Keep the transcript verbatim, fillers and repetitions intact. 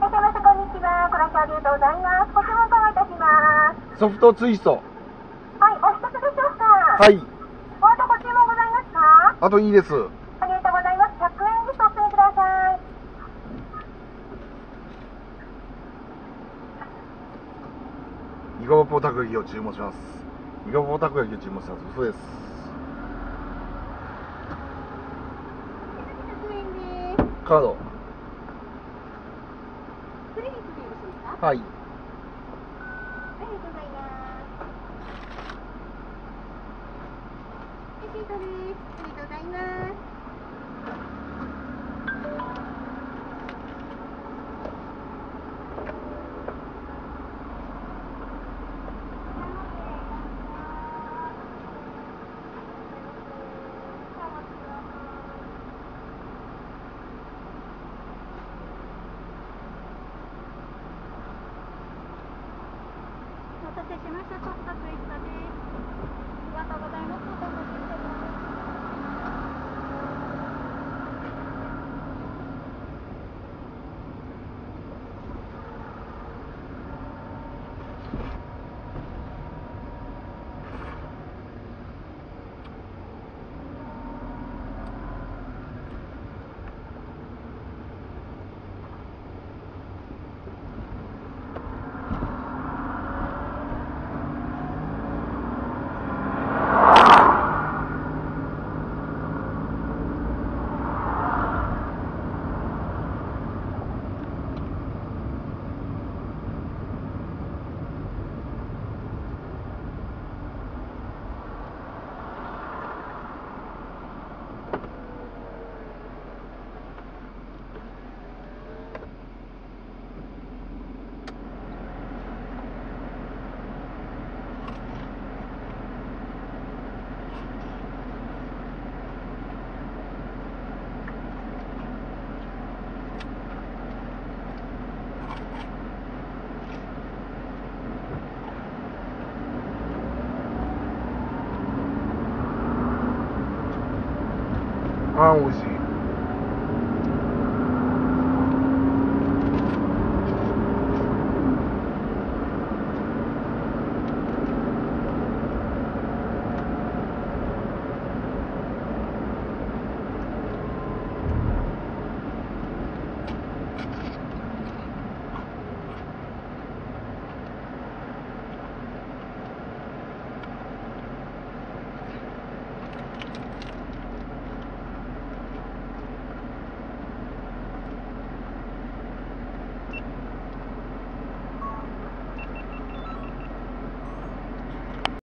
らっしゃいませ、こんにちは。ご来場ありがとうございます。ご注文お願いいたします。 ソフトツイスト。 はい、お一つでしょうか。 はい。 お後ご注文ございますか。 あといいです。 ありがとうございます。ひゃくえんずつお付けください。 イガポポたこ焼きを注文します。イガポポたこ焼きを注文します。嘘です。 ひゃくえんです。 カード。 クレジットでよろしいですか。 はい。 ありがとうございます。レシートです。ありがとうございます。お待たせしました。ソフトツイストです。ありがとうございます。またお待ちしてます。 あー、美味しい。